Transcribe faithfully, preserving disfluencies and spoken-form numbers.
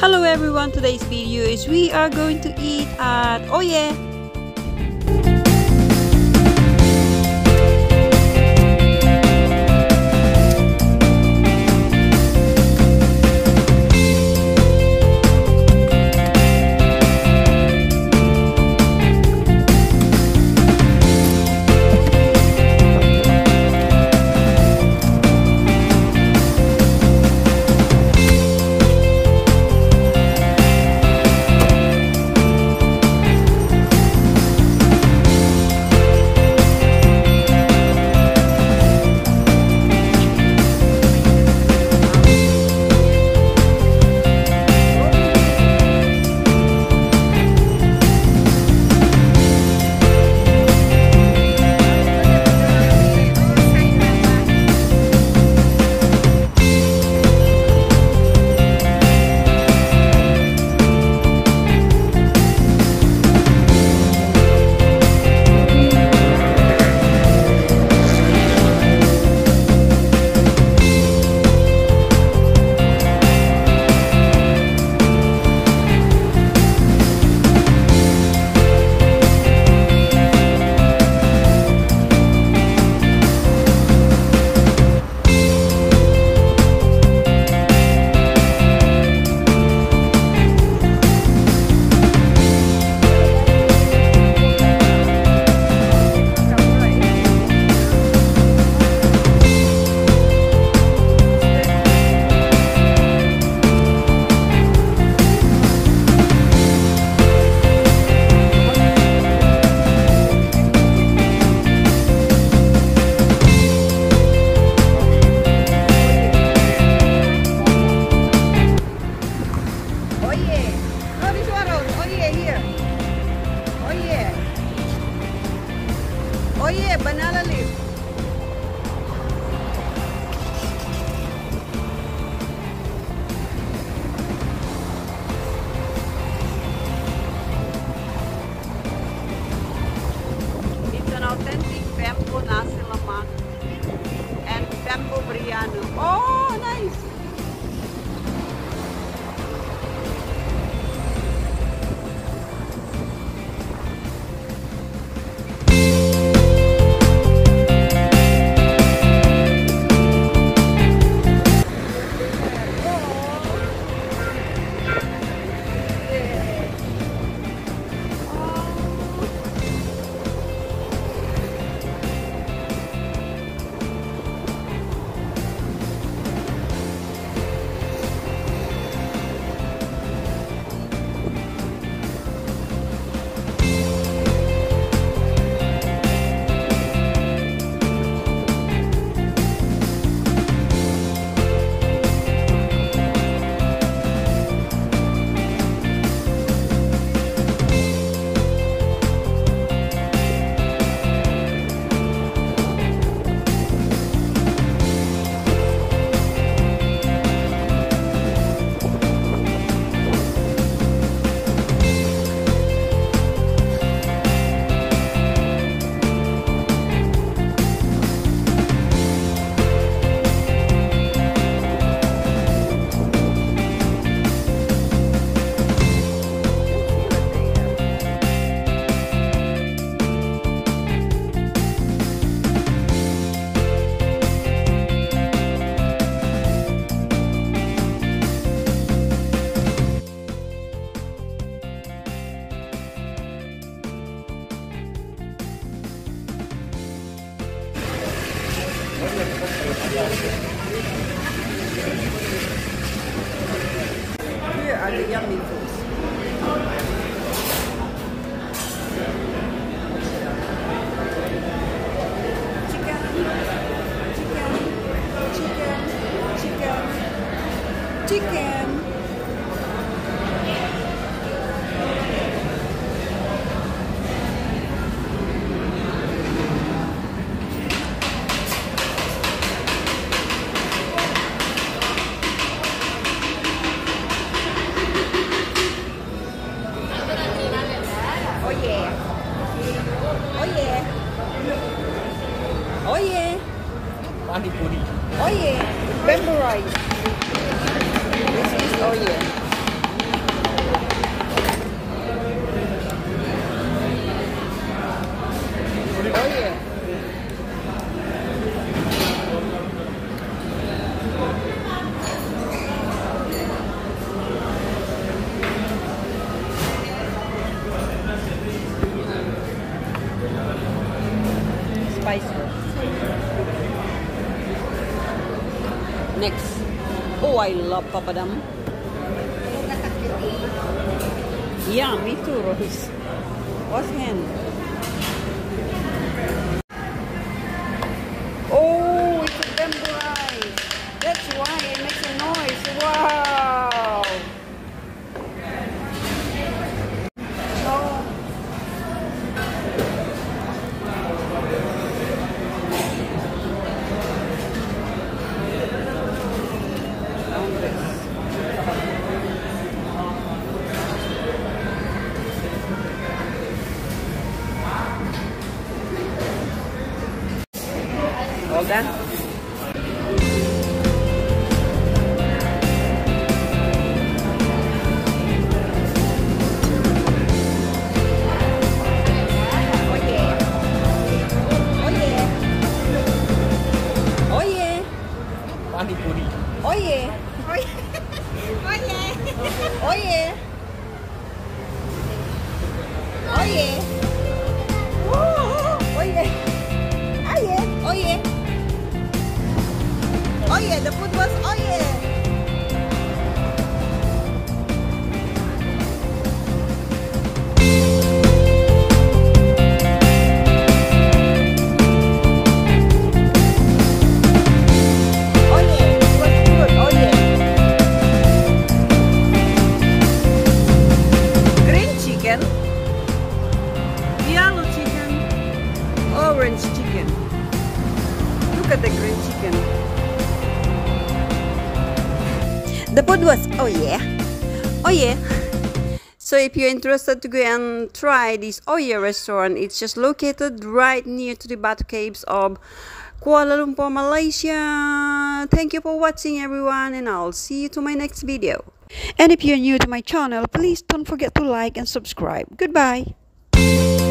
Hello everyone, today's video is we are going to eat at Oye. Oye, banana leaf. It's an authentic bamboo nasi lemak and bamboo biryani. Oh, nice. Here are the yummy foods. Chicken, chicken, chicken, chicken, chicken. I love papadum. Yeah, me too, Rose. What's hand? Oh, it's a bamboo rice. That's why it makes a noise. Wow. Oh. All done? Pani-puri. Oh yeah. Oh yeah. Oh yeah. Oh yeah. Oh, oh yeah. Oh yeah. Oh yeah. Oh yeah. The food was oh yeah. Yellow chicken, orange chicken. Look at the green chicken. The food was oh yeah, oh yeah. So if you're interested to go and try this oh yeah restaurant, it's just located right near to the Batu Caves of Kuala Lumpur, Malaysia. Thank you for watching, everyone, and I'll see you to my next video. And if you're new to my channel, please don't forget to like and subscribe. Goodbye.